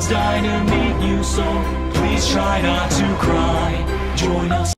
world's dying to meet you, so please try not to cry. Join us